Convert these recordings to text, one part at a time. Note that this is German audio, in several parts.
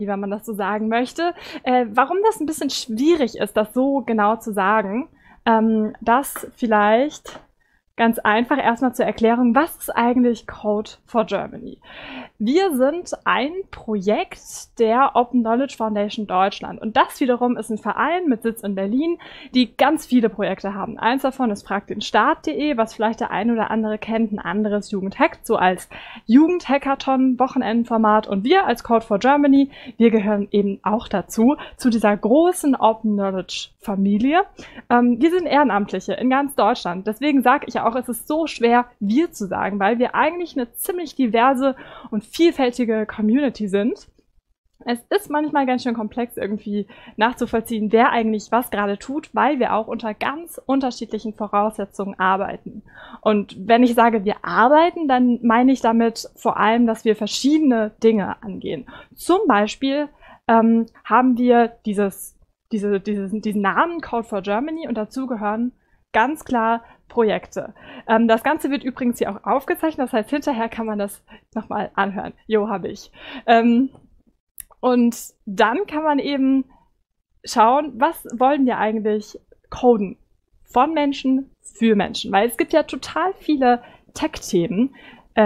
Company, wenn man das so sagen möchte. Warum das ein bisschen schwierig ist, das so genau zu sagen, das vielleicht ganz einfach erstmal zur Erklärung, was ist eigentlich Code for Germany? Wir sind ein Projekt der Open Knowledge Foundation Deutschland und das wiederum ist ein Verein mit Sitz in Berlin, die ganz viele Projekte haben. Eins davon ist fragtdenstaat.de, was vielleicht der ein oder andere kennt, ein anderes Jugendhackt, so als Jugendhackathon, Wochenendenformat und wir als Code for Germany, wir gehören eben auch dazu, zu dieser großen Open Knowledge Familie. Wir sind Ehrenamtliche in ganz Deutschland, deswegen sage ich auch, es ist so schwer, wir zu sagen, weil wir eigentlich eine ziemlich diverse und vielfältige Community sind. Es ist manchmal ganz schön komplex irgendwie nachzuvollziehen, wer eigentlich was gerade tut, weil wir auch unter ganz unterschiedlichen Voraussetzungen arbeiten. Und wenn ich sage, wir arbeiten, dann meine ich damit vor allem, dass wir verschiedene Dinge angehen. Zum Beispiel haben wir diesen Namen Code for Germany und dazu gehören ganz klar Projekte. Das Ganze wird übrigens hier auch aufgezeichnet, das heißt, hinterher kann man das nochmal anhören. Jo, habe ich. Und dann kann man eben schauen, was wollen wir eigentlich coden? Von Menschen für Menschen. Weil es gibt ja total viele Tech-Themen,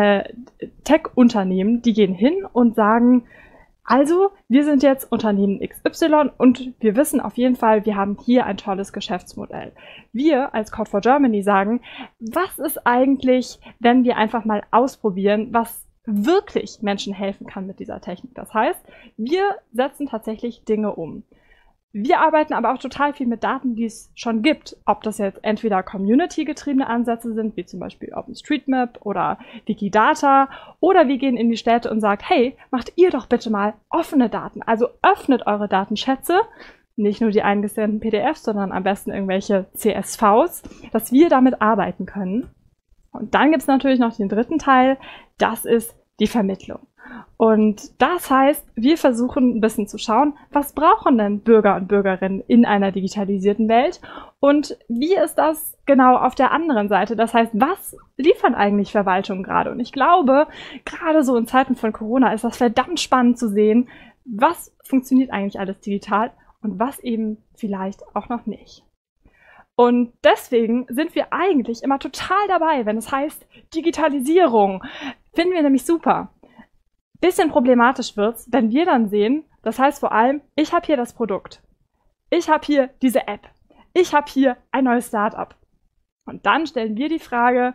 Tech-Unternehmen, die gehen hin und sagen, also, wir sind jetzt Unternehmen XY und wir wissen auf jeden Fall, wir haben hier ein tolles Geschäftsmodell. Wir als Code for Germany sagen, was ist eigentlich, wenn wir einfach mal ausprobieren, was wirklich Menschen helfen kann mit dieser Technik. Das heißt, wir setzen tatsächlich Dinge um. Wir arbeiten aber auch total viel mit Daten, die es schon gibt. Ob das jetzt entweder community-getriebene Ansätze sind, wie zum Beispiel OpenStreetMap oder Wikidata, oder wir gehen in die Städte und sagen, hey, macht ihr doch bitte mal offene Daten. Also öffnet eure Datenschätze, nicht nur die eingescannten PDFs, sondern am besten irgendwelche CSVs, dass wir damit arbeiten können. Und dann gibt es natürlich noch den dritten Teil, das ist die Vermittlung. Und das heißt, wir versuchen ein bisschen zu schauen, was brauchen denn Bürger und Bürgerinnen in einer digitalisierten Welt und wie ist das genau auf der anderen Seite? Das heißt, was liefern eigentlich Verwaltungen gerade? Und ich glaube, gerade so in Zeiten von Corona ist das verdammt spannend zu sehen, was funktioniert eigentlich alles digital und was eben vielleicht auch noch nicht. Und deswegen sind wir eigentlich immer total dabei, wenn es heißt Digitalisierung. Finden wir nämlich super. Bisschen problematisch wird's, wenn wir dann sehen, das heißt vor allem, ich habe hier das Produkt, ich habe hier diese App, ich habe hier ein neues Startup. Und dann stellen wir die Frage,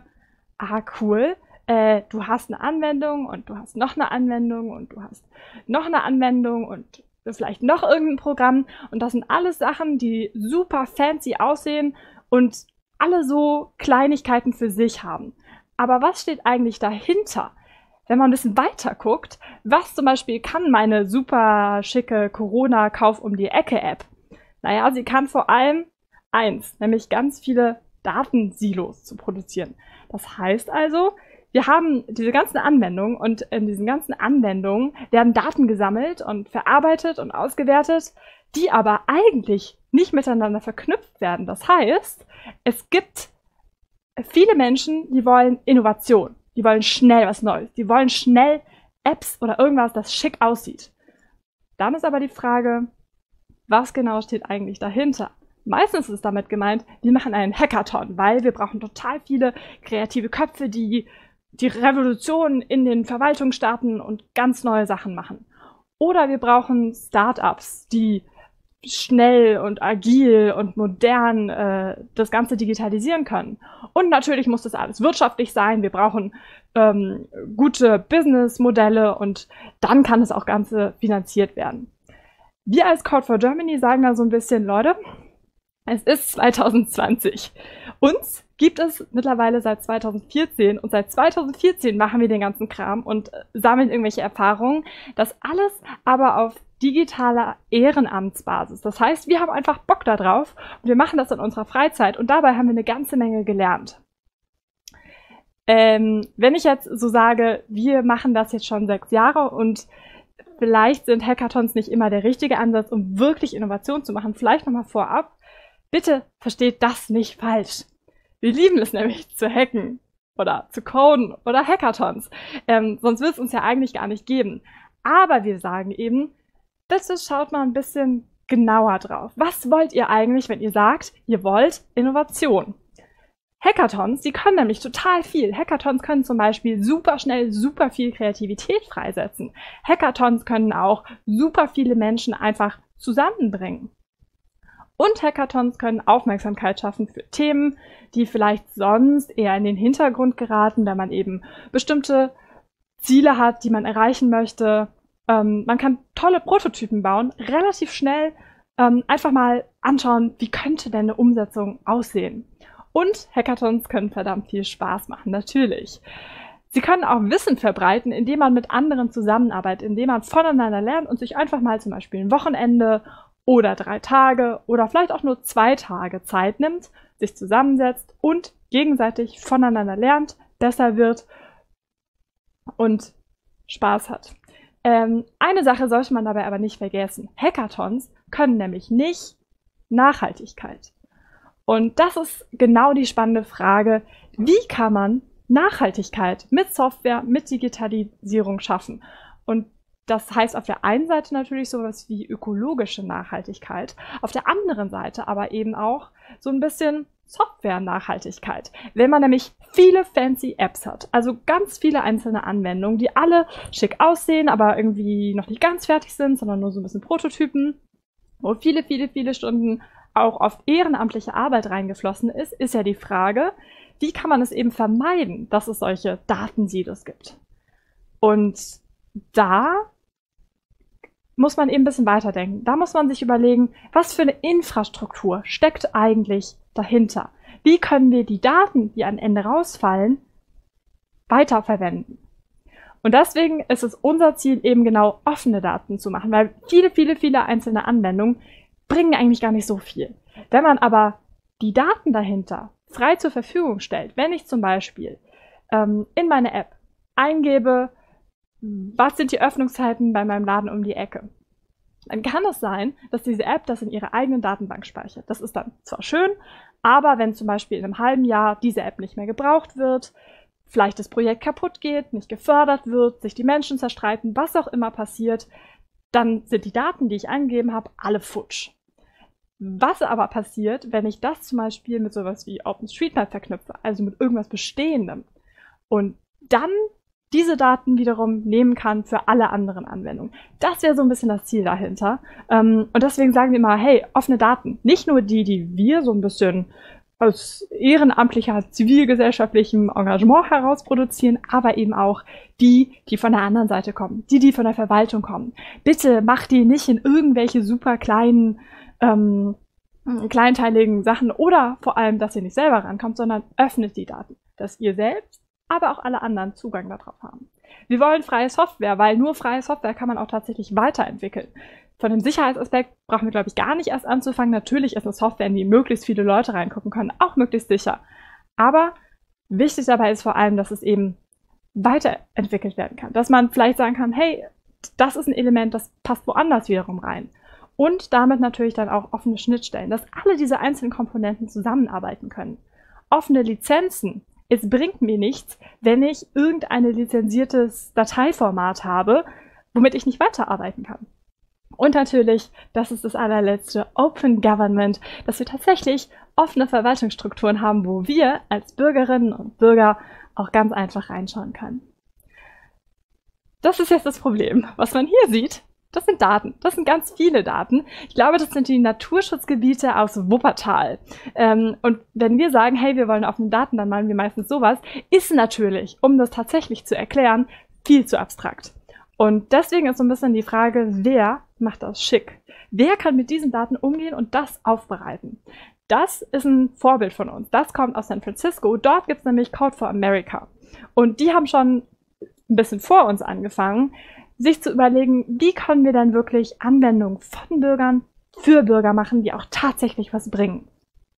cool, du hast eine Anwendung und du hast noch eine Anwendung und du hast noch eine Anwendung und vielleicht noch irgendein Programm. Und das sind alles Sachen, die super fancy aussehen und alle so Kleinigkeiten für sich haben. Aber was steht eigentlich dahinter? Wenn man ein bisschen weiter guckt, was zum Beispiel kann meine super schicke Corona-Kauf-um-die-Ecke-App? Naja, sie kann vor allem eins, nämlich ganz viele Datensilos zu produzieren. Das heißt also, wir haben diese ganzen Anwendungen und in diesen ganzen Anwendungen werden Daten gesammelt und verarbeitet und ausgewertet, die aber eigentlich nicht miteinander verknüpft werden. Das heißt, es gibt viele Menschen, die wollen Innovation. Die wollen schnell was Neues. Die wollen schnell Apps oder irgendwas, das schick aussieht. Dann ist aber die Frage, was genau steht eigentlich dahinter? Meistens ist damit gemeint, wir machen einen Hackathon, weil wir brauchen total viele kreative Köpfe, die die Revolution in den Verwaltungen starten und ganz neue Sachen machen. Oder wir brauchen Startups, die schnell und agil und modern das Ganze digitalisieren können. Und natürlich muss das alles wirtschaftlich sein. Wir brauchen gute Businessmodelle und dann kann das auch Ganze finanziert werden. Wir als Code for Germany sagen da so ein bisschen, Leute, es ist 2020. Uns gibt es mittlerweile seit 2014 und seit 2014 machen wir den ganzen Kram und sammeln irgendwelche Erfahrungen. Das alles aber auf digitaler Ehrenamtsbasis. Das heißt, wir haben einfach Bock da drauf und wir machen das in unserer Freizeit und dabei haben wir eine ganze Menge gelernt. Wenn ich jetzt so sage, wir machen das jetzt schon 6 Jahre und vielleicht sind Hackathons nicht immer der richtige Ansatz, um wirklich Innovation zu machen, vielleicht nochmal vorab, bitte versteht das nicht falsch. Wir lieben es nämlich zu hacken oder zu coden oder Hackathons. Sonst wird es uns ja eigentlich gar nicht geben. Aber wir sagen eben, bitte schaut mal ein bisschen genauer drauf. Was wollt ihr eigentlich, wenn ihr sagt, ihr wollt Innovation? Hackathons, die können nämlich total viel. Hackathons können zum Beispiel super schnell super viel Kreativität freisetzen. Hackathons können auch super viele Menschen einfach zusammenbringen. Und Hackathons können Aufmerksamkeit schaffen für Themen, die vielleicht sonst eher in den Hintergrund geraten, wenn man eben bestimmte Ziele hat, die man erreichen möchte. Man kann tolle Prototypen bauen, relativ schnell einfach mal anschauen, wie könnte denn eine Umsetzung aussehen. Und Hackathons können verdammt viel Spaß machen, natürlich. Sie können auch Wissen verbreiten, indem man mit anderen zusammenarbeitet, indem man voneinander lernt und sich einfach mal zum Beispiel ein Wochenende oder 3 Tage oder vielleicht auch nur 2 Tage Zeit nimmt, sich zusammensetzt und gegenseitig voneinander lernt, besser wird und Spaß hat. Eine Sache sollte man dabei aber nicht vergessen. Hackathons können nämlich nicht Nachhaltigkeit. Und das ist genau die spannende Frage, wie kann man Nachhaltigkeit mit Software, mit Digitalisierung schaffen? Und das heißt auf der einen Seite natürlich sowas wie ökologische Nachhaltigkeit, auf der anderen Seite aber eben auch so ein bisschen Software-Nachhaltigkeit. Wenn man nämlich viele fancy Apps hat, also ganz viele einzelne Anwendungen, die alle schick aussehen, aber irgendwie noch nicht ganz fertig sind, sondern nur so ein bisschen Prototypen, wo viele Stunden auch oft ehrenamtliche Arbeit reingeflossen ist, ist ja die Frage, wie kann man es eben vermeiden, dass es solche Datensilos gibt? Und da muss man eben ein bisschen weiterdenken. Da muss man sich überlegen, was für eine Infrastruktur steckt eigentlich dahinter? Wie können wir die Daten, die am Ende rausfallen, weiterverwenden? Und deswegen ist es unser Ziel, eben genau offene Daten zu machen, weil viele einzelne Anwendungen bringen eigentlich gar nicht so viel. Wenn man aber die Daten dahinter frei zur Verfügung stellt, wenn ich zum Beispiel in meine App eingebe, was sind die Öffnungszeiten bei meinem Laden um die Ecke, dann kann es sein, dass diese App das in ihrer eigenen Datenbank speichert. Das ist dann zwar schön, aber wenn zum Beispiel in einem halben Jahr diese App nicht mehr gebraucht wird, vielleicht das Projekt kaputt geht, nicht gefördert wird, sich die Menschen zerstreiten, was auch immer passiert, dann sind die Daten, die ich eingegeben habe, alle futsch. Was aber passiert, wenn ich das zum Beispiel mit sowas wie OpenStreetMap verknüpfe, also mit irgendwas Bestehendem, und dann diese Daten wiederum nehmen kann für alle anderen Anwendungen. Das wäre so ein bisschen das Ziel dahinter. Und deswegen sagen wir immer, hey, offene Daten. Nicht nur die, die wir so ein bisschen aus ehrenamtlicher, zivilgesellschaftlichem Engagement heraus produzieren, aber eben auch die, die von der anderen Seite kommen, die von der Verwaltung kommen. Bitte macht die nicht in irgendwelche super kleinen, kleinteiligen Sachen oder vor allem, dass ihr nicht selber rankommt, sondern öffnet die Daten, dass ihr selbst, aber auch alle anderen Zugang darauf haben. Wir wollen freie Software, weil nur freie Software kann man auch tatsächlich weiterentwickeln. Von dem Sicherheitsaspekt brauchen wir, glaube ich, gar nicht erst anzufangen. Natürlich ist eine Software, in die möglichst viele Leute reingucken können, auch möglichst sicher. Aber wichtig dabei ist vor allem, dass es eben weiterentwickelt werden kann. Dass man vielleicht sagen kann, hey, das ist ein Element, das passt woanders wiederum rein. Und damit natürlich dann auch offene Schnittstellen, dass alle diese einzelnen Komponenten zusammenarbeiten können. Offene Lizenzen. Es bringt mir nichts, wenn ich irgendein lizenziertes Dateiformat habe, womit ich nicht weiterarbeiten kann. Und natürlich, das ist das allerletzte, Open Government, dass wir tatsächlich offene Verwaltungsstrukturen haben, wo wir als Bürgerinnen und Bürger auch ganz einfach reinschauen können. Das ist jetzt das Problem. Was man hier sieht, das sind Daten. Das sind ganz viele Daten. Ich glaube, das sind die Naturschutzgebiete aus Wuppertal. Und wenn wir sagen, hey, wir wollen offene Daten, dann meinen wir meistens sowas, ist natürlich, um das tatsächlich zu erklären, viel zu abstrakt. Und deswegen ist so ein bisschen die Frage, wer macht das schick? Wer kann mit diesen Daten umgehen und das aufbereiten? Das ist ein Vorbild von uns. Das kommt aus San Francisco. Dort gibt es nämlich Code for America. Und die haben schon ein bisschen vor uns angefangen, sich zu überlegen, wie können wir dann wirklich Anwendungen von Bürgern für Bürger machen, die auch tatsächlich was bringen.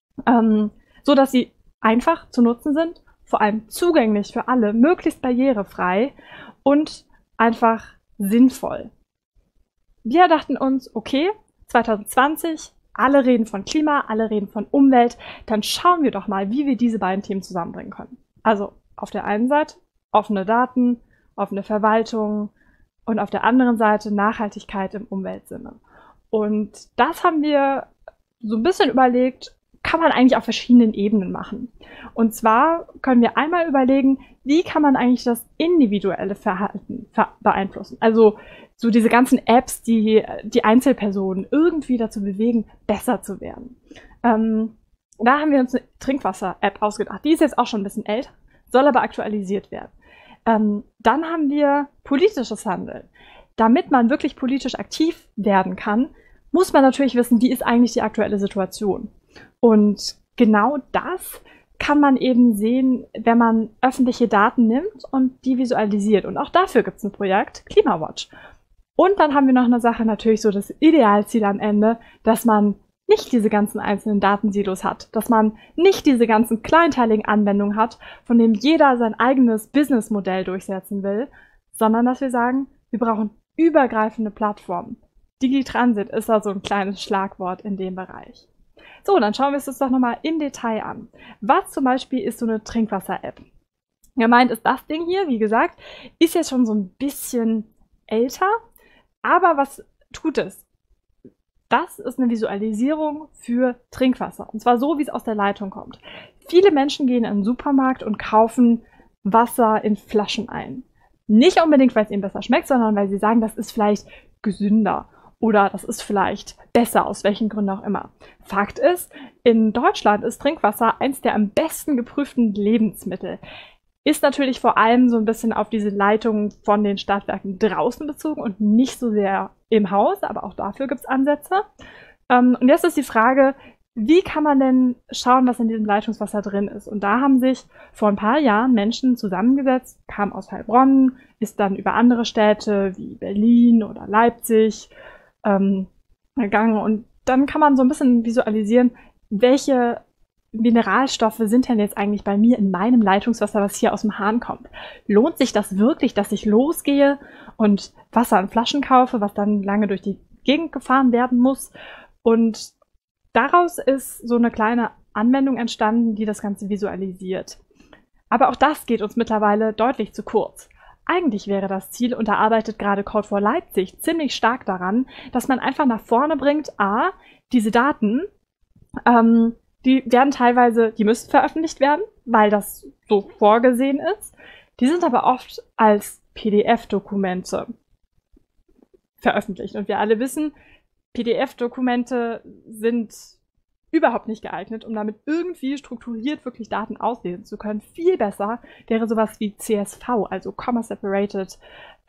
So dass sie einfach zu nutzen sind, vor allem zugänglich für alle, möglichst barrierefrei und einfach sinnvoll. Wir dachten uns, okay, 2020, alle reden von Klima, alle reden von Umwelt, dann schauen wir doch mal, wie wir diese beiden Themen zusammenbringen können. Also auf der einen Seite offene Daten, offene Verwaltung, und auf der anderen Seite Nachhaltigkeit im Umweltsinne. Und das haben wir so ein bisschen überlegt, kann man eigentlich auf verschiedenen Ebenen machen. Und zwar können wir einmal überlegen, wie kann man eigentlich das individuelle Verhalten beeinflussen. Also so diese ganzen Apps, die die Einzelpersonen irgendwie dazu bewegen, besser zu werden. Da haben wir uns eine Trinkwasser-App ausgedacht. Die ist jetzt auch schon ein bisschen älter, soll aber aktualisiert werden. Dann haben wir politisches Handeln. Damit man wirklich politisch aktiv werden kann, muss man natürlich wissen, wie ist eigentlich die aktuelle Situation. Und genau das kann man eben sehen, wenn man öffentliche Daten nimmt und die visualisiert. Und auch dafür gibt es ein Projekt, Klimawatch. Und dann haben wir noch eine Sache, natürlich so das Idealziel am Ende, dass man nicht diese ganzen einzelnen Datensilos hat, dass man nicht diese ganzen kleinteiligen Anwendungen hat, von denen jeder sein eigenes Businessmodell durchsetzen will, sondern dass wir sagen, wir brauchen übergreifende Plattformen. Digitransit ist da so ein kleines Schlagwort in dem Bereich. So, dann schauen wir uns das doch nochmal im Detail an. Was zum Beispiel ist so eine Trinkwasser-App? Gemeint ist das Ding hier, wie gesagt, ist jetzt schon so ein bisschen älter, aber was tut es? Das ist eine Visualisierung für Trinkwasser, und zwar so, wie es aus der Leitung kommt. Viele Menschen gehen in den Supermarkt und kaufen Wasser in Flaschen ein. Nicht unbedingt, weil es ihnen besser schmeckt, sondern weil sie sagen, das ist vielleicht gesünder oder das ist vielleicht besser, aus welchen Gründen auch immer. Fakt ist, in Deutschland ist Trinkwasser eins der am besten geprüften Lebensmittel. Ist natürlich vor allem so ein bisschen auf diese Leitungen von den Stadtwerken draußen bezogen und nicht so sehr im Haus, aber auch dafür gibt es Ansätze. Und jetzt ist die Frage, wie kann man denn schauen, was in diesem Leitungswasser drin ist? Und da haben sich vor ein paar Jahren Menschen zusammengesetzt, kam aus Heilbronn, ist dann über andere Städte wie Berlin oder Leipzig gegangen. Und dann kann man so ein bisschen visualisieren, welche Mineralstoffe sind denn jetzt eigentlich bei mir in meinem Leitungswasser, was hier aus dem Hahn kommt? Lohnt sich das wirklich, dass ich losgehe und Wasser in Flaschen kaufe, was dann lange durch die Gegend gefahren werden muss? Und daraus ist so eine kleine Anwendung entstanden, die das Ganze visualisiert. Aber auch das geht uns mittlerweile deutlich zu kurz. Eigentlich wäre das Ziel, und da arbeitet gerade Code for Leipzig ziemlich stark daran, dass man einfach nach vorne bringt, diese Daten, die werden teilweise, die müssen veröffentlicht werden, weil das so vorgesehen ist. Die sind aber oft als PDF-Dokumente veröffentlicht. Und wir alle wissen, PDF-Dokumente sind überhaupt nicht geeignet, um damit irgendwie strukturiert wirklich Daten auslesen zu können. Viel besser wäre sowas wie CSV, also Comma Separated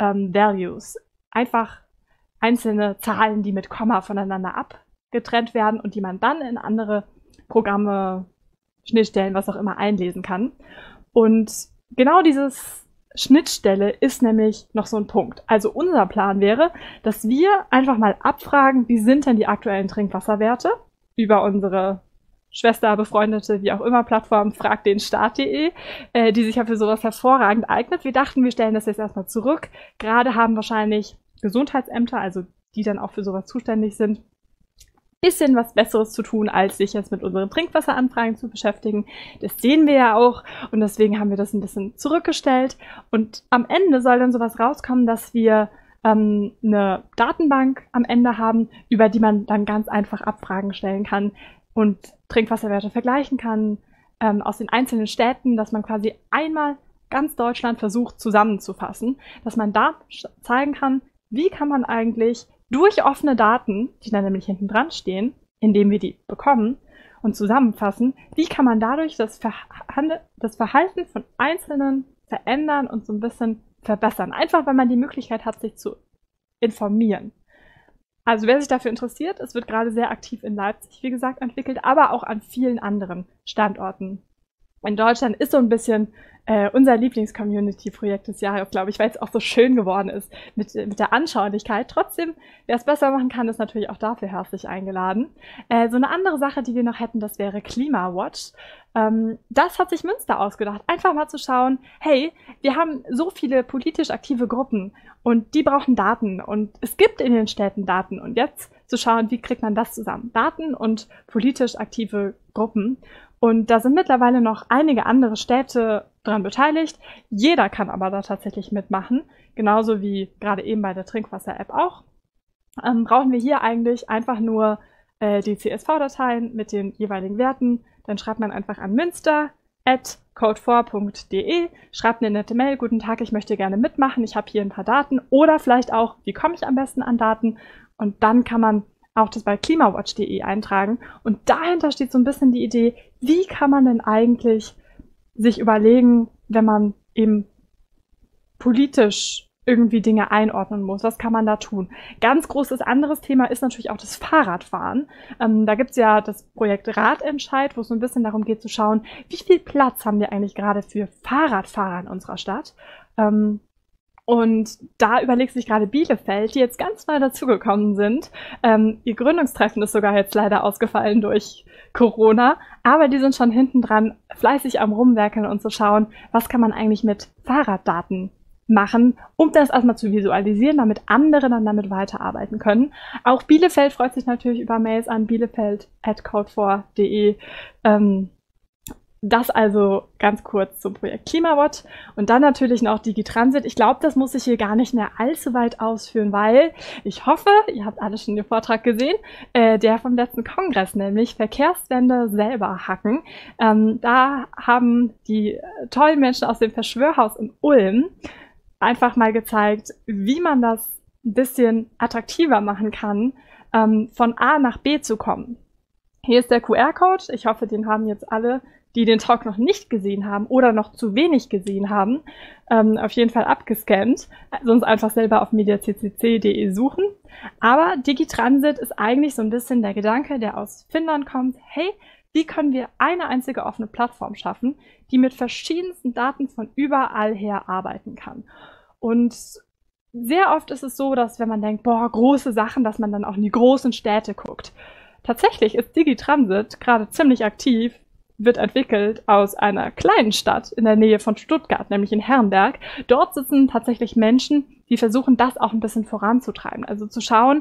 Values. Einfach einzelne Zahlen, die mit Komma voneinander abgetrennt werden und die man dann in andere Programme, Schnittstellen, was auch immer einlesen kann. Und genau dieses Schnittstelle ist nämlich noch so ein Punkt. Also unser Plan wäre, dass wir einfach mal abfragen, wie sind denn die aktuellen Trinkwasserwerte über unsere Schwester, befreundete, wie auch immer Plattform fragdenstaat.de, die sich ja für sowas hervorragend eignet. Wir dachten, wir stellen das jetzt erstmal zurück. Gerade haben wahrscheinlich Gesundheitsämter, also die dann auch für sowas zuständig sind, bisschen was Besseres zu tun, als sich jetzt mit unseren Trinkwasseranfragen zu beschäftigen. Das sehen wir ja auch und deswegen haben wir das ein bisschen zurückgestellt. Und am Ende soll dann sowas rauskommen, dass wir eine Datenbank am Ende haben, über die man dann ganz einfach Abfragen stellen kann und Trinkwasserwerte vergleichen kann aus den einzelnen Städten, dass man quasi einmal ganz Deutschland versucht zusammenzufassen, dass man da zeigen kann, wie kann man eigentlich durch offene Daten, die dann nämlich hinten dran stehen, indem wir die bekommen und zusammenfassen, wie kann man dadurch das Verhalten von Einzelnen verändern und so ein bisschen verbessern. Einfach, weil man die Möglichkeit hat, sich zu informieren. Also wer sich dafür interessiert, es wird gerade sehr aktiv in Leipzig, wie gesagt, entwickelt, aber auch an vielen anderen Standorten. In Deutschland ist so ein bisschen unser Lieblings-Community-Projekt des Jahres, glaube ich, weil es auch so schön geworden ist mit der Anschaulichkeit. Trotzdem, wer es besser machen kann, ist natürlich auch dafür herzlich eingeladen. So eine andere Sache, die wir noch hätten, das wäre Klimawatch. Das hat sich Münster ausgedacht. Einfach mal zu schauen, hey, wir haben so viele politisch aktive Gruppen und die brauchen Daten und es gibt in den Städten Daten und jetzt zu schauen, wie kriegt man das zusammen? Daten und politisch aktive Gruppen. Und da sind mittlerweile noch einige andere Städte dran beteiligt. Jeder kann aber da tatsächlich mitmachen, genauso wie gerade eben bei der Trinkwasser-App auch. Brauchen wir hier eigentlich einfach nur die CSV-Dateien mit den jeweiligen Werten. Dann schreibt man einfach an münster@code4.de, schreibt eine nette Mail, guten Tag, ich möchte gerne mitmachen, ich habe hier ein paar Daten oder vielleicht auch, wie komme ich am besten an Daten? Und dann kann man auch das bei klimawatch.de eintragen. Und dahinter steht so ein bisschen die Idee, wie kann man denn eigentlich sich überlegen, wenn man eben politisch irgendwie Dinge einordnen muss. Was kann man da tun? Ganz großes anderes Thema ist natürlich auch das Fahrradfahren. Da gibt's ja das Projekt Radentscheid, wo es so ein bisschen darum geht zu schauen, wie viel Platz haben wir eigentlich gerade für Fahrradfahrer in unserer Stadt? Und da überlegt sich gerade Bielefeld, die jetzt ganz neu dazugekommen sind. Ihr Gründungstreffen ist sogar jetzt leider ausgefallen durch Corona, aber die sind schon hinten dran, fleißig am Rumwerkeln und zu schauen, was kann man eigentlich mit Fahrraddaten machen, um das erstmal zu visualisieren, damit andere dann damit weiterarbeiten können. Auch Bielefeld freut sich natürlich über Mails an bielefeld@code4.de. Das also ganz kurz zum Projekt Klimawatch. Und dann natürlich noch Digitransit. Ich glaube, das muss ich hier gar nicht mehr allzu weit ausführen, weil ich hoffe, ihr habt alle schon den Vortrag gesehen, der vom letzten Kongress, nämlich Verkehrswende selber hacken. Da haben die tollen Menschen aus dem Verschwörhaus in Ulm einfach mal gezeigt, wie man das ein bisschen attraktiver machen kann, von A nach B zu kommen. Hier ist der QR-Code. Ich hoffe, den haben jetzt alle, die den Talk noch nicht gesehen haben oder noch zu wenig gesehen haben, auf jeden Fall abgescannt. Sonst einfach selber auf mediaccc.de suchen. Aber Digitransit ist eigentlich so ein bisschen der Gedanke, der aus Finnland kommt. Hey, wie können wir eine einzige offene Plattform schaffen, die mit verschiedensten Daten von überall her arbeiten kann? Und sehr oft ist es so, dass wenn man denkt, boah, große Sachen, dass man dann auch in die großen Städte guckt. Tatsächlich ist Digitransit gerade ziemlich aktiv, wird entwickelt aus einer kleinen Stadt in der Nähe von Stuttgart, nämlich in Herrenberg. Dort sitzen tatsächlich Menschen, die versuchen, das auch ein bisschen voranzutreiben. Also zu schauen,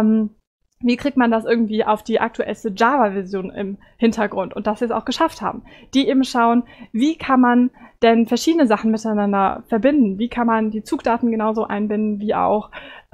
wie kriegt man das irgendwie auf die aktuellste Java-Version im Hintergrund und dass wir es auch geschafft haben. Die eben schauen, wie kann man denn verschiedene Sachen miteinander verbinden? Wie kann man die Zugdaten genauso einbinden, wie auch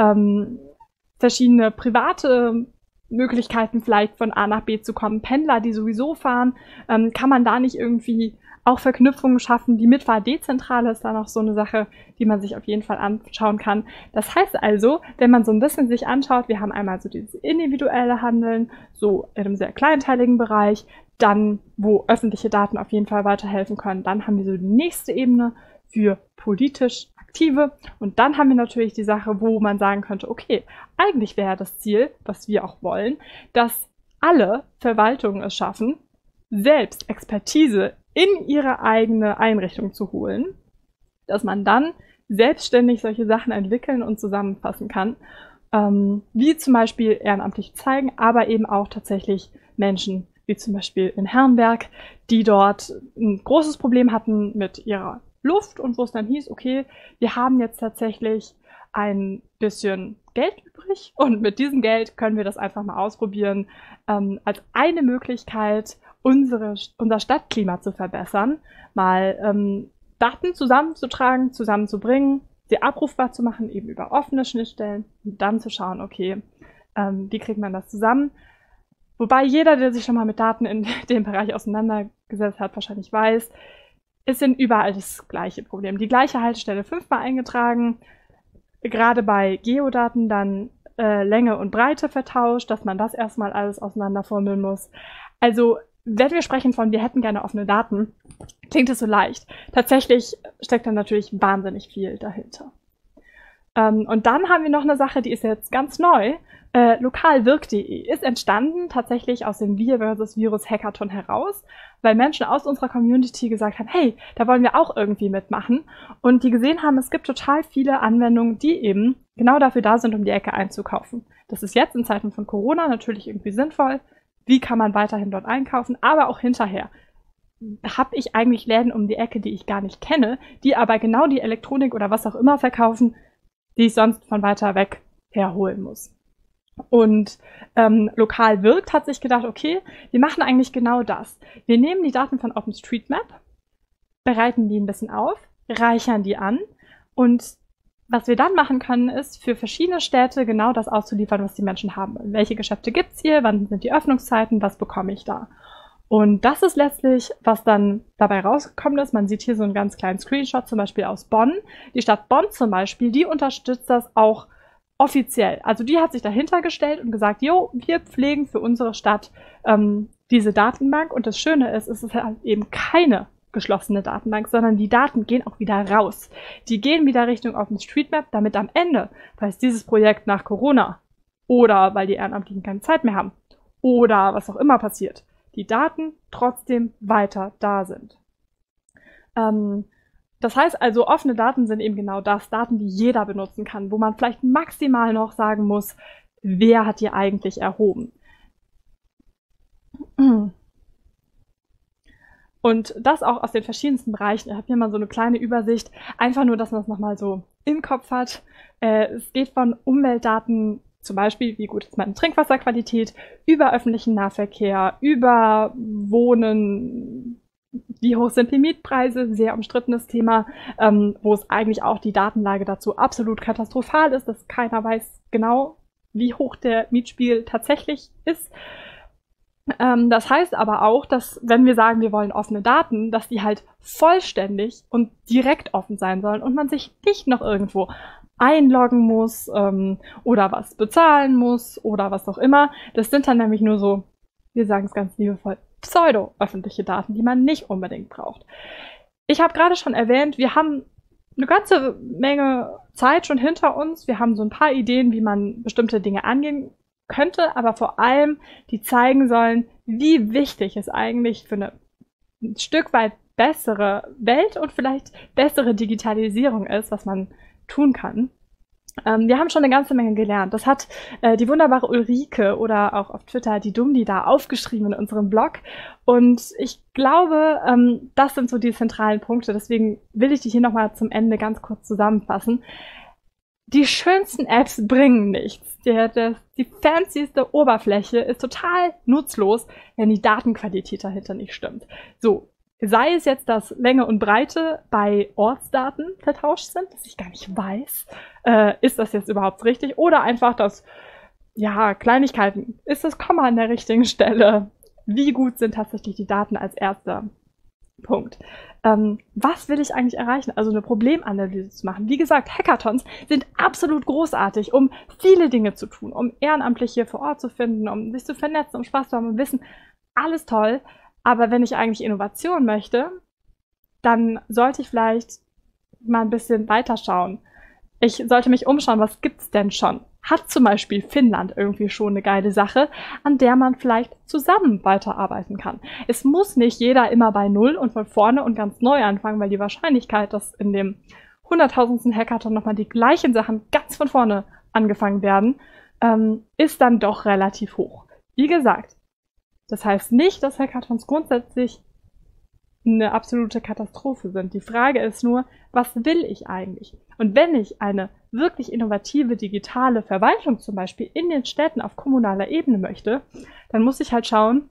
verschiedene private Möglichkeiten vielleicht von A nach B zu kommen. Pendler, die sowieso fahren, kann man da nicht irgendwie auch Verknüpfungen schaffen. Die Mitfahrdezentrale ist da noch so eine Sache, die man sich auf jeden Fall anschauen kann. Das heißt also, wenn man so ein bisschen sich anschaut, wir haben einmal so dieses individuelle Handeln, so in einem sehr kleinteiligen Bereich, dann, wo öffentliche Daten auf jeden Fall weiterhelfen können. Dann haben wir so die nächste Ebene für politisch Aktive. Und dann haben wir natürlich die Sache, wo man sagen könnte, okay, eigentlich wäre das Ziel, was wir auch wollen, dass alle Verwaltungen es schaffen, selbst Expertise in ihre eigene Einrichtung zu holen, dass man dann selbstständig solche Sachen entwickeln und zusammenfassen kann, wie zum Beispiel ehrenamtlich zeigen, aber eben auch tatsächlich Menschen, wie zum Beispiel in Herrenberg, die dort ein großes Problem hatten mit ihrer Luft und wo es dann hieß, okay, wir haben jetzt tatsächlich ein bisschen Geld übrig und mit diesem Geld können wir das einfach mal ausprobieren, als eine Möglichkeit, unser Stadtklima zu verbessern, mal Daten zusammenzutragen, zusammenzubringen, sie abrufbar zu machen, eben über offene Schnittstellen und dann zu schauen, okay, wie kriegt man das zusammen? Wobei jeder, der sich schon mal mit Daten in dem Bereich auseinandergesetzt hat, wahrscheinlich weiß, es sind überall das gleiche Problem. Die gleiche Haltestelle 5-mal eingetragen, gerade bei Geodaten dann Länge und Breite vertauscht, dass man das erstmal alles auseinanderformeln muss. Also, wenn wir sprechen von, wir hätten gerne offene Daten, klingt es so leicht. Tatsächlich steckt da natürlich wahnsinnig viel dahinter. Und dann haben wir noch eine Sache, die ist jetzt ganz neu. Lokalwirk.de ist entstanden tatsächlich aus dem Wir versus Virus Hackathon heraus, weil Menschen aus unserer Community gesagt haben, hey, da wollen wir auch irgendwie mitmachen. Und die gesehen haben, es gibt total viele Anwendungen, die eben genau dafür da sind, um die Ecke einzukaufen. Das ist jetzt in Zeiten von Corona natürlich irgendwie sinnvoll. Wie kann man weiterhin dort einkaufen, aber auch hinterher. Habe ich eigentlich Läden um die Ecke, die ich gar nicht kenne, die aber genau die Elektronik oder was auch immer verkaufen, die ich sonst von weiter weg herholen muss. Und Lokal wirkt hat sich gedacht, okay, wir machen eigentlich genau das. Wir nehmen die Daten von OpenStreetMap, bereiten die ein bisschen auf, reichern die an und was wir dann machen können, ist für verschiedene Städte genau das auszuliefern, was die Menschen haben. Welche Geschäfte gibt's hier? Wann sind die Öffnungszeiten? Was bekomme ich da? Und das ist letztlich, was dann dabei rausgekommen ist. Man sieht hier so einen ganz kleinen Screenshot, zum Beispiel aus Bonn. Die Stadt Bonn zum Beispiel, die unterstützt das auch offiziell. Also die hat sich dahinter gestellt und gesagt, jo, wir pflegen für unsere Stadt diese Datenbank. Und das Schöne ist, es ist halt eben keine geschlossene Datenbank, sondern die Daten gehen auch wieder raus. Die gehen wieder Richtung OpenStreetMap, damit am Ende, falls dieses Projekt nach Corona oder weil die Ehrenamtlichen keine Zeit mehr haben oder was auch immer passiert, die Daten trotzdem weiter da sind. Das heißt also, offene Daten sind eben genau das, Daten, die jeder benutzen kann, wo man vielleicht maximal noch sagen muss, wer hat die eigentlich erhoben. Und das auch aus den verschiedensten Bereichen. Ich habe hier mal so eine kleine Übersicht, einfach nur, dass man es nochmal so im Kopf hat. Es geht von Umweltdaten, zum Beispiel, wie gut ist meine Trinkwasserqualität, über öffentlichen Nahverkehr, über Wohnen, wie hoch sind die Mietpreise, sehr umstrittenes Thema, wo es eigentlich auch die Datenlage dazu absolut katastrophal ist, dass keiner weiß genau, wie hoch der Mietspiegel tatsächlich ist. Das heißt aber auch, dass wenn wir sagen, wir wollen offene Daten, dass die halt vollständig und direkt offen sein sollen und man sich nicht noch irgendwo einloggen muss oder was bezahlen muss oder was auch immer. Das sind dann nämlich nur so, wir sagen es ganz liebevoll, pseudo-öffentliche Daten, die man nicht unbedingt braucht. Ich habe gerade schon erwähnt, wir haben eine ganze Menge Zeit schon hinter uns. Wir haben so ein paar Ideen, wie man bestimmte Dinge angehen könnte, aber vor allem, die zeigen sollen, wie wichtig es eigentlich für eine ein Stück weit bessere Welt und vielleicht bessere Digitalisierung ist, was man tun kann. Wir haben schon eine ganze Menge gelernt. Das hat die wunderbare Ulrike oder auch auf Twitter die Dumdi da aufgeschrieben in unserem Blog. Und ich glaube, das sind so die zentralen Punkte. Deswegen will ich die hier nochmal zum Ende ganz kurz zusammenfassen. Die schönsten Apps bringen nichts. Die fancyste Oberfläche ist total nutzlos, wenn die Datenqualität dahinter nicht stimmt. So, sei es jetzt, dass Länge und Breite bei Ortsdaten vertauscht sind, dass ich gar nicht weiß, ist das jetzt überhaupt richtig, oder einfach, dass, ja, Kleinigkeiten, ist das Komma an der richtigen Stelle, wie gut sind tatsächlich die Daten als erster Punkt. Was will ich eigentlich erreichen? Also eine Problemanalyse zu machen. Wie gesagt, Hackathons sind absolut großartig, um viele Dinge zu tun, um Ehrenamtliche vor Ort zu finden, um sich zu vernetzen, um Spaß zu haben und Wissen. Alles toll. Aber wenn ich eigentlich Innovation möchte, dann sollte ich vielleicht mal ein bisschen weiterschauen. Ich sollte mich umschauen, was gibt's denn schon? Hat zum Beispiel Finnland irgendwie schon eine geile Sache, an der man vielleicht zusammen weiterarbeiten kann. Es muss nicht jeder immer bei Null und von vorne und ganz neu anfangen, weil die Wahrscheinlichkeit, dass in dem 100.000. Hackathon nochmal die gleichen Sachen ganz von vorne angefangen werden, ist dann doch relativ hoch. Wie gesagt, das heißt nicht, dass Hackathons grundsätzlich eine absolute Katastrophe sind. Die Frage ist nur, was will ich eigentlich? Und wenn ich eine wirklich innovative digitale Verwaltung zum Beispiel in den Städten auf kommunaler Ebene möchte, dann muss ich halt schauen,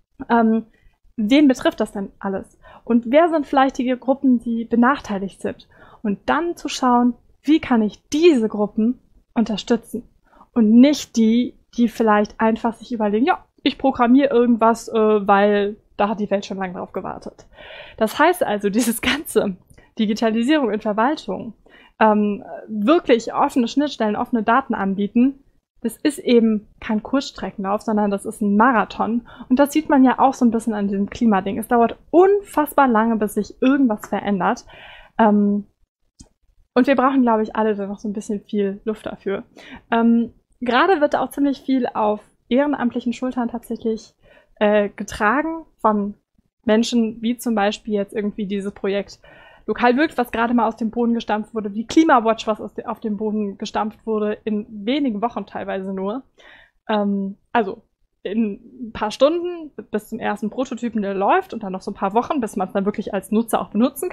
wen betrifft das denn alles? Und wer sind vielleicht die Gruppen, die benachteiligt sind? Und dann zu schauen, wie kann ich diese Gruppen unterstützen? Und nicht die, die vielleicht einfach sich überlegen, ja, ich programmiere irgendwas, weil da hat die Welt schon lange drauf gewartet. Das heißt also, dieses ganze Digitalisierung in Verwaltung, wirklich offene Schnittstellen, offene Daten anbieten, das ist eben kein Kurzstreckenlauf, sondern das ist ein Marathon. Und das sieht man ja auch so ein bisschen an diesem Klimading. Es dauert unfassbar lange, bis sich irgendwas verändert. Und wir brauchen, glaube ich, alle da noch so ein bisschen viel Luft dafür. Gerade wird auch ziemlich viel auf ehrenamtlichen Schultern tatsächlich getragen von Menschen, wie zum Beispiel jetzt irgendwie dieses Projekt Lokal wirkt, was gerade mal aus dem Boden gestampft wurde, wie Klimawatch, was auf dem Boden gestampft wurde, in wenigen Wochen teilweise nur. Also in ein paar Stunden bis zum ersten Prototypen, der läuft, und dann noch so ein paar Wochen, bis man es dann wirklich als Nutzer auch benutzen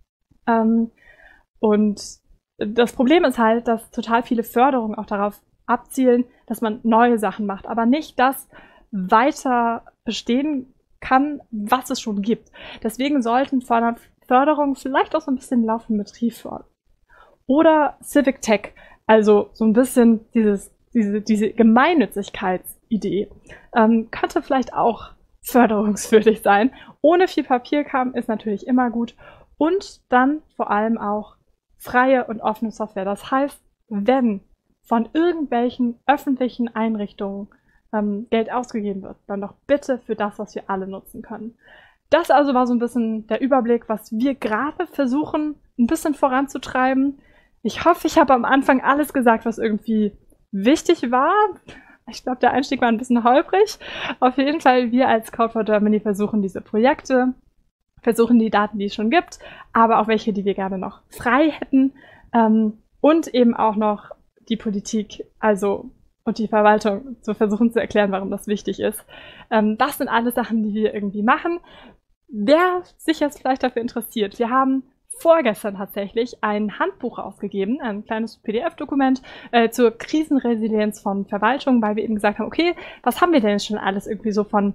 kann. Und das Problem ist halt, dass total viele Förderungen auch darauf abzielen, dass man neue Sachen macht, aber nicht das weiter bestehen kann, was es schon gibt. Deswegen sollten Förderungen vielleicht auch so ein bisschen laufenden Betrieb fördern. Oder Civic Tech, also so ein bisschen diese Gemeinnützigkeitsidee, könnte vielleicht auch förderungswürdig sein. Ohne viel Papierkram ist natürlich immer gut. Und dann vor allem auch freie und offene Software. Das heißt, wenn von irgendwelchen öffentlichen Einrichtungen Geld ausgegeben wird, dann doch bitte für das, was wir alle nutzen können. Das also war so ein bisschen der Überblick, was wir gerade versuchen, ein bisschen voranzutreiben. Ich hoffe, ich habe am Anfang alles gesagt, was irgendwie wichtig war. Ich glaube, der Einstieg war ein bisschen holprig. Auf jeden Fall, wir als Code for Germany versuchen diese Projekte, versuchen die Daten, die es schon gibt, aber auch welche, die wir gerne noch frei hätten, und eben auch noch die Politik, also und die Verwaltung zu versuchen zu erklären, warum das wichtig ist. Das sind alles Sachen, die wir irgendwie machen. Wer sich jetzt vielleicht dafür interessiert, wir haben vorgestern tatsächlich ein Handbuch ausgegeben, ein kleines PDF-Dokument zur Krisenresilienz von Verwaltung, weil wir eben gesagt haben, okay, was haben wir denn schon alles irgendwie so von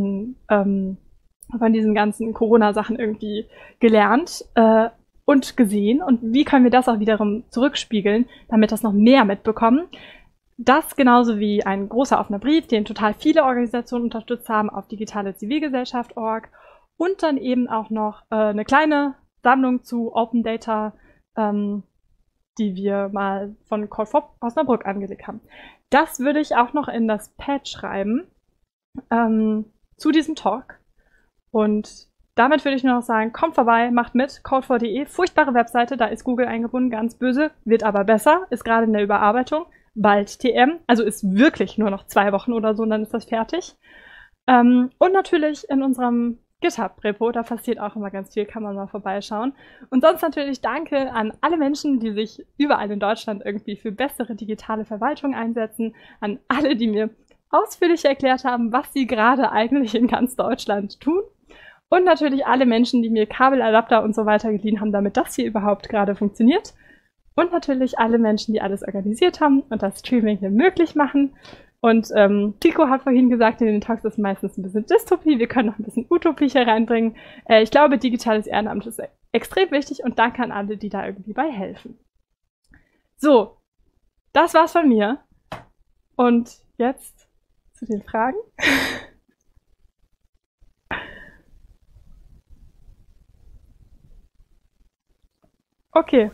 diesen ganzen Corona-Sachen irgendwie gelernt und gesehen und wie können wir das auch wiederum zurückspiegeln, damit das noch mehr mitbekommen. Das genauso wie ein großer offener Brief, den total viele Organisationen unterstützt haben auf digitale-Zivilgesellschaft.org und dann eben auch noch eine kleine Sammlung zu Open Data, die wir mal von Code for Osnabrück angelegt haben. Das würde ich auch noch in das Pad schreiben zu diesem Talk. Und damit würde ich nur noch sagen, kommt vorbei, macht mit, code4.de, furchtbare Webseite, da ist Google eingebunden, ganz böse, wird aber besser, ist gerade in der Überarbeitung, bald TM, also ist wirklich nur noch 2 Wochen oder so und dann ist das fertig. Und natürlich in unserem GitHub-Repo, da passiert auch immer ganz viel, kann man mal vorbeischauen. Und sonst natürlich danke an alle Menschen, die sich überall in Deutschland irgendwie für bessere digitale Verwaltung einsetzen, an alle, die mir ausführlich erklärt haben, was sie gerade eigentlich in ganz Deutschland tun. Und natürlich alle Menschen, die mir Kabeladapter und so weiter geliehen haben, damit das hier überhaupt gerade funktioniert. Und natürlich alle Menschen, die alles organisiert haben und das Streaming hier möglich machen. Und Pico hat vorhin gesagt, in den Talks ist meistens ein bisschen Dystopie. Wir können noch ein bisschen Utopie hier reinbringen. Ich glaube, digitales Ehrenamt ist extrem wichtig und danke an alle, die da irgendwie bei helfen. So, das war's von mir. Und jetzt zu den Fragen. Okay.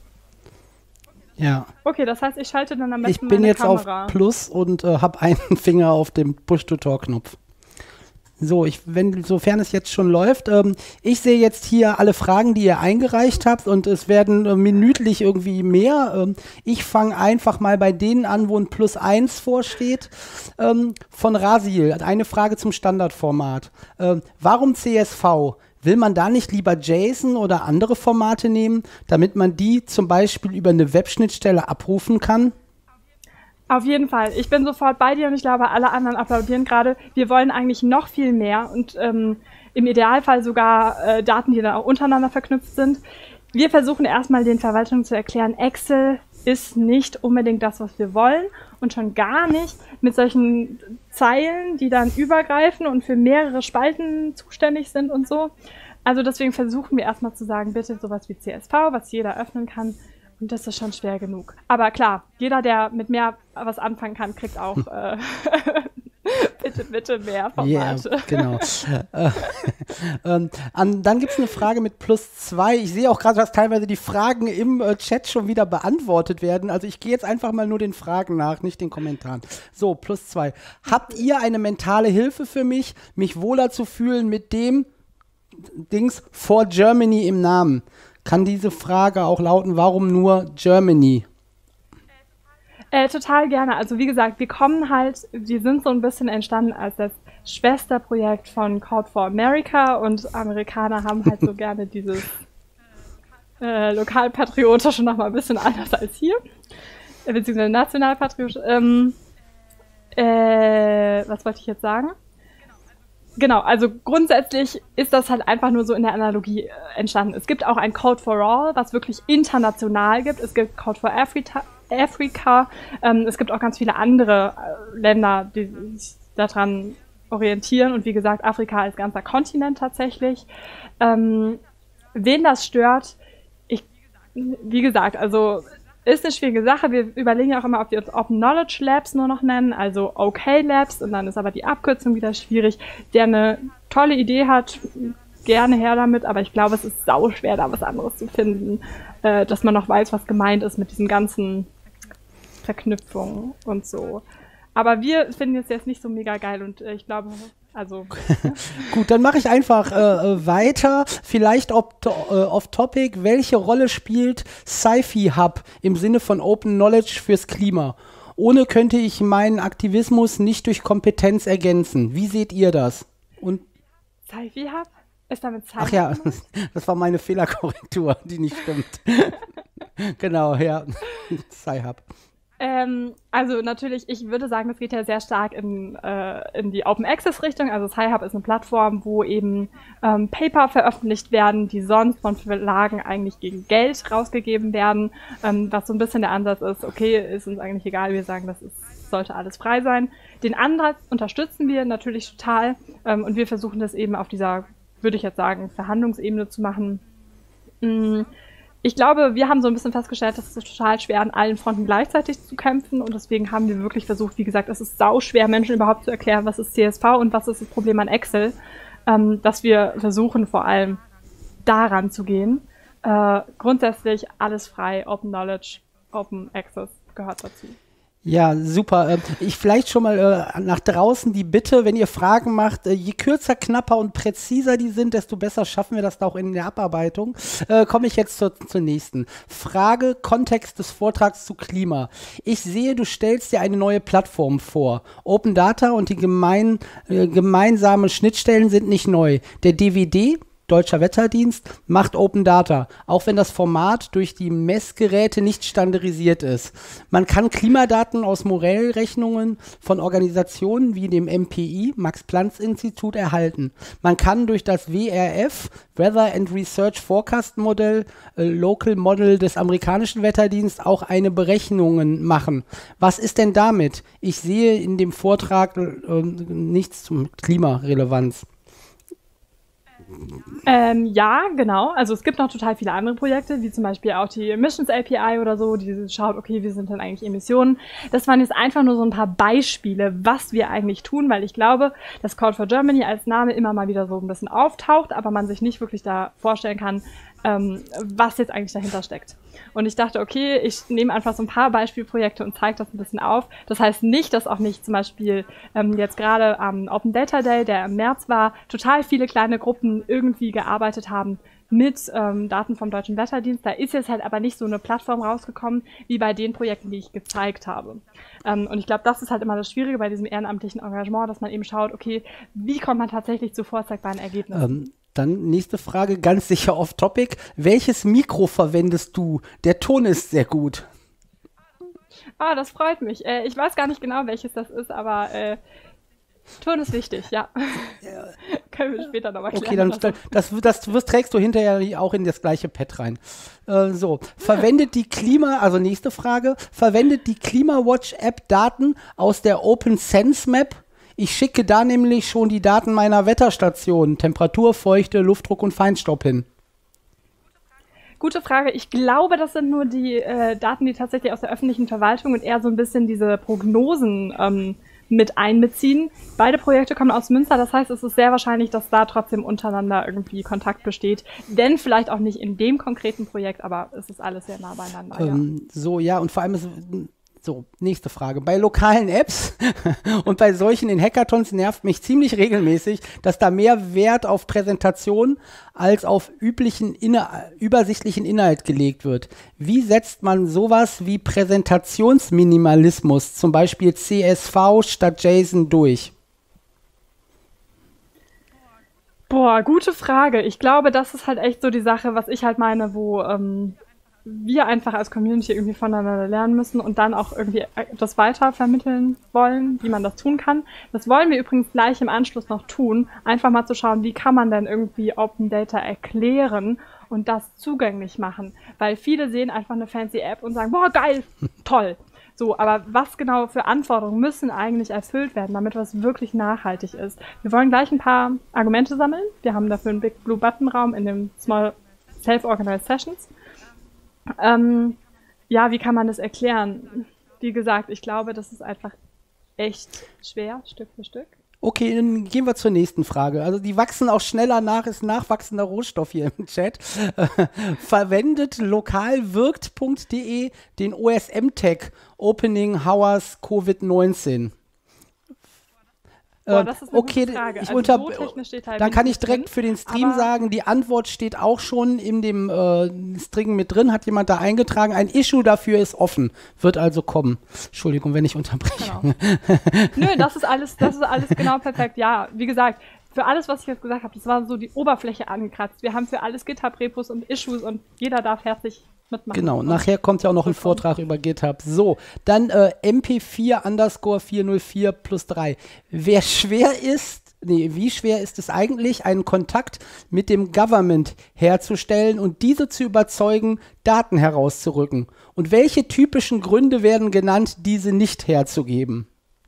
Ja. Okay, das heißt, ich schalte dann am besten meine Kamera. Ich bin jetzt auf Plus und habe einen Finger auf dem Push-to-Talk-Knopf. So, sofern es jetzt schon läuft, ich sehe jetzt hier alle Fragen, die ihr eingereicht habt und es werden minütlich irgendwie mehr. Ich fange einfach mal bei denen an, wo ein +1 vorsteht. Von Rasil, eine Frage zum Standardformat. Warum CSV? Will man da nicht lieber JSON oder andere Formate nehmen, damit man die zum Beispiel über eine Webschnittstelle abrufen kann? Auf jeden Fall. Ich bin sofort bei dir und ich glaube, alle anderen applaudieren gerade. Wir wollen eigentlich noch viel mehr und im Idealfall sogar Daten, die dann auch untereinander verknüpft sind. Wir versuchen erstmal den Verwaltungen zu erklären, Excel ist nicht unbedingt das, was wir wollen und schon gar nicht mit solchen Zeilen, die dann übergreifen und für mehrere Spalten zuständig sind und so. Also deswegen versuchen wir erstmal zu sagen, bitte sowas wie CSV, was jeder öffnen kann. Und das ist schon schwer genug. Aber klar, jeder, der mit mehr was anfangen kann, kriegt auch bitte mehr Formate. Yeah, genau. Dann gibt es eine Frage mit +2. Ich sehe auch gerade, dass teilweise die Fragen im Chat schon wieder beantwortet werden. Also ich gehe jetzt einfach mal nur den Fragen nach, nicht den Kommentaren. So, +2. Habt ihr eine mentale Hilfe für mich wohler zu fühlen mit dem Dings For Germany im Namen? Kann diese Frage auch lauten, warum nur Germany? Total gerne. Also wie gesagt, wir sind so ein bisschen entstanden als das Schwesterprojekt von Code for America und Amerikaner haben halt so gerne dieses lokalpatriotische noch mal ein bisschen anders als hier. Beziehungsweise nationalpatriotisch. Was wollte ich jetzt sagen? Genau, also grundsätzlich ist das halt einfach nur so in der Analogie entstanden. Es gibt auch ein Code for All, was wirklich international gibt. Es gibt Code for Africa. Es gibt auch ganz viele andere Länder, die sich daran orientieren und wie gesagt, Afrika als ganzer Kontinent tatsächlich. Wen das stört, wie gesagt, also ist eine schwierige Sache. Wir überlegen auch immer, ob wir uns Open Knowledge Labs nur noch nennen, also OK Labs, und dann ist aber die Abkürzung wieder schwierig. Der eine tolle Idee hat, gerne her damit, aber ich glaube, es ist sauschwer, da was anderes zu finden, dass man noch weiß, was gemeint ist mit diesen ganzen Verknüpfungen und so. Aber wir finden es jetzt nicht so mega geil und ich glaube, also... Gut, dann mache ich einfach weiter. Vielleicht off-topic. Welche Rolle spielt Sci-Fi-Hub im Sinne von Open Knowledge fürs Klima? Ohne könnte ich meinen Aktivismus nicht durch Kompetenz ergänzen. Wie seht ihr das? Und Sci-Fi-Hub? Ist damit Sci-Fi? Ach ja, das war meine Fehlerkorrektur, die nicht stimmt. Genau, ja. Sci-Hub. Also natürlich, ich würde sagen, das geht ja sehr stark in die Open Access Richtung. Also Sci-Hub ist eine Plattform, wo eben Paper veröffentlicht werden, die sonst von Verlagen eigentlich gegen Geld rausgegeben werden. Was so ein bisschen der Ansatz ist, okay, ist uns eigentlich egal, wir sagen, sollte alles frei sein. Den Ansatz unterstützen wir natürlich total und wir versuchen das eben auf dieser, würde ich jetzt sagen, Verhandlungsebene zu machen. Ich glaube, wir haben so ein bisschen festgestellt, dass es total schwer an allen Fronten gleichzeitig zu kämpfen und deswegen haben wir wirklich versucht, wie gesagt, es ist sauschwer, Menschen überhaupt zu erklären, was ist CSV und was ist das Problem an Excel, dass wir versuchen, vor allem daran zu gehen. Grundsätzlich alles frei, Open Knowledge, Open Access gehört dazu. Ja, super. Ich vielleicht schon mal nach draußen die Bitte, wenn ihr Fragen macht, je kürzer, knapper und präziser die sind, desto besser schaffen wir das da auch in der Abarbeitung. Komme ich jetzt zur nächsten. Frage, Kontext des Vortrags zu Klima. Ich sehe, du stellst dir eine neue Plattform vor. Open Data und die gemeinsamen Schnittstellen sind nicht neu. Der DWD, Deutscher Wetterdienst, macht Open Data, auch wenn das Format durch die Messgeräte nicht standardisiert ist. Man kann Klimadaten aus Morell-Rechnungen von Organisationen wie dem MPI, Max-Planck-Institut, erhalten. Man kann durch das WRF, Weather and Research Forecast Modell, Local Model des amerikanischen Wetterdienstes, auch eine Berechnungen machen. Was ist denn damit? Ich sehe in dem Vortrag nichts zum Klimarelevanz. Ja, genau. Also es gibt noch total viele andere Projekte, wie zum Beispiel auch die Emissions API oder so, die schaut, okay, wie sind denn eigentlich Emissionen? Das waren jetzt einfach nur so ein paar Beispiele, was wir eigentlich tun, weil ich glaube, dass Code for Germany als Name immer mal wieder so ein bisschen auftaucht, aber man sich nicht wirklich da vorstellen kann, was jetzt eigentlich dahinter steckt. Und ich dachte, okay, ich nehme einfach so ein paar Beispielprojekte und zeige das ein bisschen auf. Das heißt nicht, dass auch nicht zum Beispiel jetzt gerade am Open Data Day, der im März war, total viele kleine Gruppen irgendwie gearbeitet haben mit Daten vom Deutschen Wetterdienst. Da ist jetzt halt aber nicht so eine Plattform rausgekommen, wie bei den Projekten, die ich gezeigt habe. Und ich glaube, das ist halt immer das Schwierige bei diesem ehrenamtlichen Engagement, dass man eben schaut, okay, wie kommt man tatsächlich zu vorzeigbaren Ergebnissen? Dann nächste Frage, ganz sicher off-topic. Welches Mikro verwendest du? Der Ton ist sehr gut. Ah, das freut mich. Ich weiß gar nicht genau, welches das ist, aber Ton ist wichtig, ja. Können wir später nochmal klären. Okay, dann das trägst du hinterher auch in das gleiche Pad rein. Verwendet die nächste Frage, verwendet die Klimawatch-App Daten aus der Open Sense Map? Ich schicke da nämlich schon die Daten meiner Wetterstation, Temperatur, Feuchte, Luftdruck und Feinstaub hin. Gute Frage. Ich glaube, das sind nur die Daten, die tatsächlich aus der öffentlichen Verwaltung und eher so ein bisschen diese Prognosen mit einbeziehen. Beide Projekte kommen aus Münster, das heißt, es ist sehr wahrscheinlich, dass da trotzdem untereinander irgendwie Kontakt besteht. Denn vielleicht auch nicht in dem konkreten Projekt, aber es ist alles sehr nah beieinander. Ja, und vor allem So, nächste Frage. Bei lokalen Apps und bei solchen in Hackathons nervt mich ziemlich regelmäßig, dass da mehr Wert auf Präsentation als auf übersichtlichen Inhalt gelegt wird. Wie setzt man sowas wie Präsentationsminimalismus, zum Beispiel CSV statt JSON, durch? Boah, gute Frage. Ich glaube, das ist halt echt so die Sache, was ich halt meine, wo wir einfach als Community irgendwie voneinander lernen müssen und dann auch irgendwie das weiter vermitteln wollen, wie man das tun kann. Das wollen wir übrigens gleich im Anschluss noch tun, einfach mal zu schauen, wie kann man denn irgendwie Open Data erklären und das zugänglich machen, weil viele sehen einfach eine fancy App und sagen, boah, geil, toll. So, aber was genau für Anforderungen müssen eigentlich erfüllt werden, damit was wirklich nachhaltig ist? Wir wollen gleich ein paar Argumente sammeln. Wir haben dafür einen Big Blue Button Raum in dem Small Self-Organized Sessions. Ja, wie kann man das erklären? Wie gesagt, ich glaube, das ist einfach echt schwer, Stück für Stück. Okay, dann gehen wir zur nächsten Frage. Also die wachsen auch schneller nach, ist nachwachsender Rohstoff hier im Chat. Verwendet lokalwirkt.de den OSM-Tag Opening Hours Covid-19? Boah, das ist eine okay, gute Frage. Ich also so technisch steht halt dann kann ich drin, direkt für den Stream sagen, die Antwort steht auch schon in dem String mit drin, hat jemand da eingetragen. Ein Issue dafür ist offen, wird also kommen. Entschuldigung, wenn ich unterbreche. Genau. Nö, das ist alles genau perfekt. Ja, wie gesagt, für alles, was ich jetzt gesagt habe, das war so die Oberfläche angekratzt. Wir haben für alles GitHub-Repos und Issues und jeder darf herzlich mitmachen. Genau, nachher kommt ja auch noch ein Vortrag über GitHub. So, dann MP4_404 plus 3. Wie schwer ist es eigentlich, einen Kontakt mit dem Government herzustellen und diese zu überzeugen, Daten herauszurücken? Und welche typischen Gründe werden genannt, diese nicht herzugeben?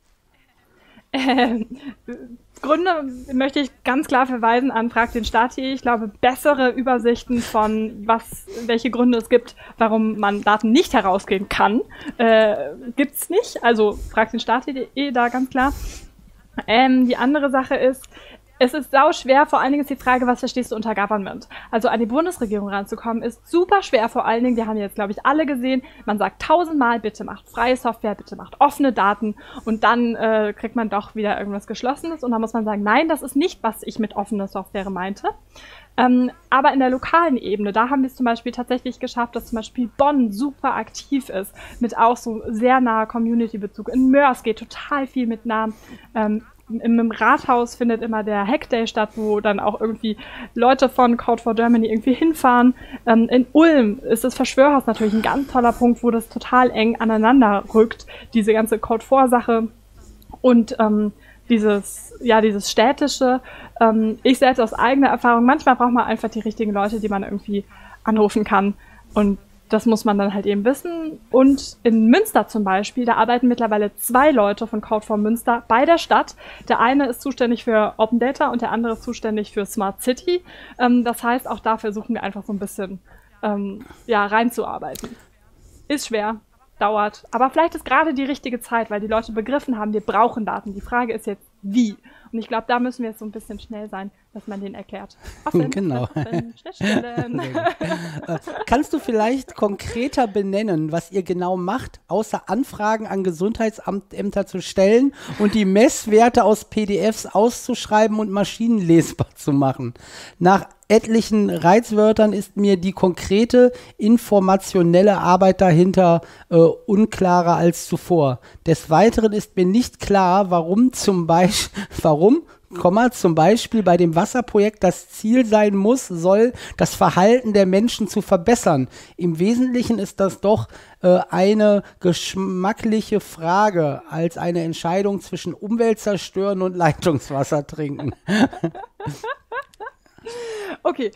Gründe möchte ich ganz klar verweisen an Frag den Stati. Ich glaube, bessere Übersichten von welche Gründe es gibt, warum man Daten nicht herausgeben kann, gibt's nicht. Also Frag den Stati.de da ganz klar. Die andere Sache ist, es ist sau schwer, vor allen Dingen ist die Frage, was verstehst du unter Government? Also an die Bundesregierung ranzukommen, ist super schwer, vor allen Dingen, wir haben jetzt, glaube ich, alle gesehen, man sagt 1000-mal, bitte macht freie Software, bitte macht offene Daten und dann kriegt man doch wieder irgendwas Geschlossenes und dann muss man sagen, nein, das ist nicht, was ich mit offener Software meinte. Aber in der lokalen Ebene, da haben wir es zum Beispiel tatsächlich geschafft, dass zum Beispiel Bonn super aktiv ist, mit auch so sehr naher Community-Bezug. In Mörs geht total viel mit nah. Im Rathaus findet immer der Hackday statt, wo dann auch irgendwie Leute von Code for Germany irgendwie hinfahren. In Ulm ist das Verschwörhaus natürlich ein ganz toller Punkt, wo das total eng aneinander rückt, diese ganze Code-4-Sache und dieses städtische. Ich selbst aus eigener Erfahrung, manchmal braucht man einfach die richtigen Leute, die man irgendwie anrufen kann und das muss man dann halt eben wissen. Und in Münster zum Beispiel, da arbeiten mittlerweile 2 Leute von Code4 Münster bei der Stadt. Der eine ist zuständig für Open Data und der andere ist zuständig für Smart City. Das heißt, auch da versuchen wir einfach so ein bisschen reinzuarbeiten. Ist schwer, dauert. Aber vielleicht ist gerade die richtige Zeit, weil die Leute begriffen haben, wir brauchen Daten. Die Frage ist jetzt, wie? Und ich glaube, da müssen wir jetzt so ein bisschen schnell sein, dass man denen erklärt. Genau. Kannst du vielleicht konkreter benennen, was ihr genau macht, außer Anfragen an Gesundheitsämter zu stellen und die Messwerte aus PDFs auszuschreiben und maschinenlesbar zu machen? Nach etlichen Reizwörtern ist mir die konkrete informationelle Arbeit dahinter unklarer als zuvor. Des Weiteren ist mir nicht klar, warum zum Beispiel bei dem Wasserprojekt das Ziel sein soll, das Verhalten der Menschen zu verbessern. Im Wesentlichen ist das doch eine geschmackliche Frage als eine Entscheidung zwischen Umwelt zerstören und Leitungswasser trinken. Okay,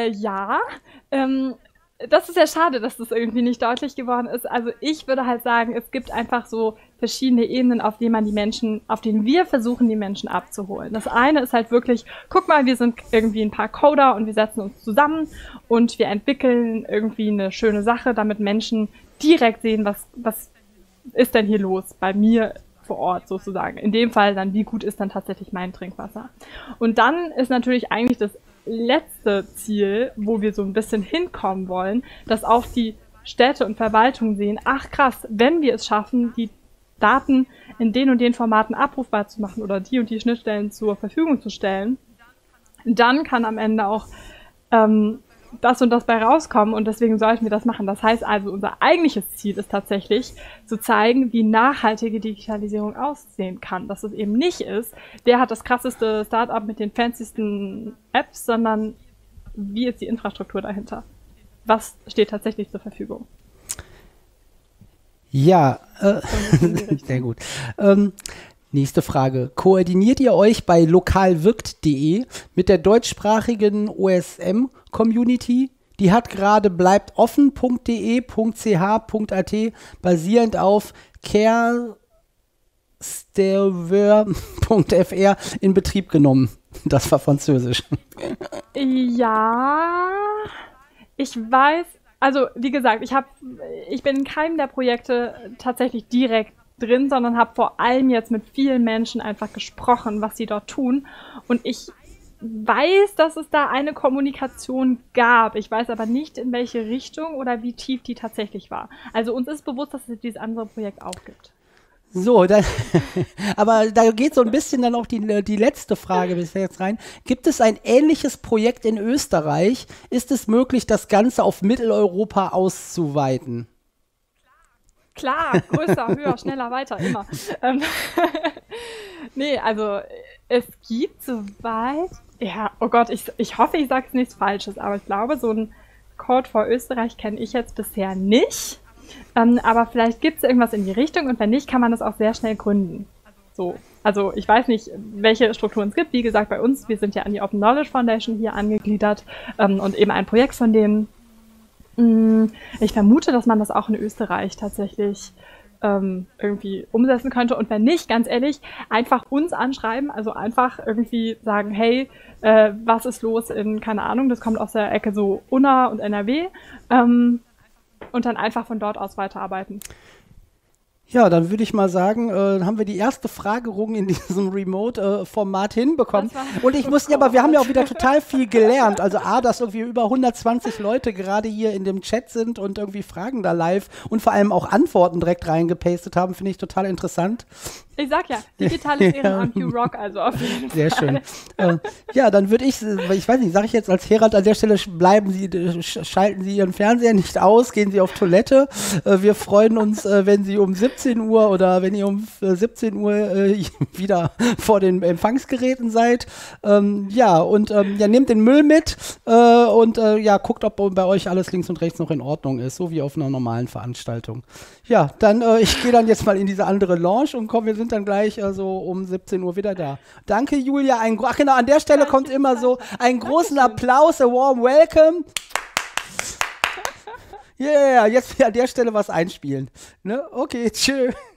das ist ja schade, dass das irgendwie nicht deutlich geworden ist. Also ich würde halt sagen, es gibt einfach so verschiedene Ebenen, auf denen wir versuchen, die Menschen abzuholen. Das eine ist halt wirklich, guck mal, wir sind irgendwie ein paar Coder und wir setzen uns zusammen und wir entwickeln irgendwie eine schöne Sache, damit Menschen direkt sehen, was ist denn hier los bei mir vor Ort sozusagen. In dem Fall dann, wie gut ist dann tatsächlich mein Trinkwasser. Und dann ist natürlich eigentlich das letzte Ziel, wo wir so ein bisschen hinkommen wollen, dass auch die Städte und Verwaltungen sehen, ach krass, wenn wir es schaffen, die Daten in den und den Formaten abrufbar zu machen oder die und die Schnittstellen zur Verfügung zu stellen, dann kann am Ende auch das und das bei rauskommen und deswegen sollten wir das machen. Das heißt also, unser eigentliches Ziel ist tatsächlich zu zeigen, wie nachhaltige Digitalisierung aussehen kann. Dass es eben nicht ist, wer hat das krasseste Startup mit den fancysten Apps, sondern wie ist die Infrastruktur dahinter. was steht tatsächlich zur Verfügung? Ja, sehr gut. Nächste Frage. Koordiniert ihr euch bei lokalwirkt.de mit der deutschsprachigen OSM-Community? Die hat gerade bleibtoffen.de.ch.at basierend auf carsterver.fr in Betrieb genommen. Das war Französisch. Ja, ich weiß, also wie gesagt, ich bin in keinem der Projekte tatsächlich direkt drin, sondern habe vor allem jetzt mit vielen Menschen einfach gesprochen, was sie dort tun. Und ich weiß, dass es da eine Kommunikation gab. Ich weiß aber nicht, in welche Richtung oder wie tief die tatsächlich war. Also uns ist bewusst, dass es dieses andere Projekt auch gibt. So, dann, aber da geht so ein bisschen dann auch die letzte Frage bis jetzt rein. Gibt es ein ähnliches Projekt in Österreich? Ist es möglich, das Ganze auf Mitteleuropa auszuweiten? Klar, größer, höher, schneller, weiter, immer. Nee, also es gibt soweit, ja, oh Gott, ich hoffe, ich sage jetzt nichts Falsches, aber ich glaube, so ein Code for Österreich kenne ich jetzt bisher nicht. Aber vielleicht gibt es irgendwas in die Richtung und wenn nicht, kann man das auch sehr schnell gründen. So, also ich weiß nicht, welche Strukturen es gibt. Wie gesagt, bei uns, wir sind ja an die Open Knowledge Foundation hier angegliedert und eben ein Projekt von denen. Ich vermute, dass man das auch in Österreich tatsächlich irgendwie umsetzen könnte. Und wenn nicht, ganz ehrlich, einfach uns anschreiben, also einfach irgendwie sagen, hey, was ist los in, keine Ahnung, das kommt aus der Ecke so Unna und NRW und dann einfach von dort aus weiterarbeiten. Ja, dann würde ich mal sagen, haben wir die erste Fragerung in diesem Remote-Format hinbekommen. Und ich muss, ja, aber wir haben ja auch wieder total viel gelernt. Also dass irgendwie über 120 Leute gerade hier in dem Chat sind und irgendwie Fragen da live und vor allem auch Antworten direkt reingepastet haben, finde ich total interessant. Ich sag ja, digitales Ehrenamt, you rock, also auf jeden Fall. Sehr schön. Ja, dann würde ich weiß nicht, sage ich jetzt als Herald an der Stelle, schalten Sie Ihren Fernseher nicht aus, gehen Sie auf Toilette. Wir freuen uns, wenn Sie um 17 Uhr oder wenn ihr um 17 Uhr wieder vor den Empfangsgeräten seid. Nehmt den Müll mit und guckt, ob bei euch alles links und rechts noch in Ordnung ist, so wie auf einer normalen Veranstaltung. Ja, dann ich gehe dann jetzt mal in diese andere Lounge und wir sind dann gleich so um 17 Uhr wieder da. Danke, Julia. Genau, an der Stelle kommt immer so einen großen Applaus, a warm welcome. Yeah, jetzt an der Stelle was einspielen. Ne? Okay, tschö.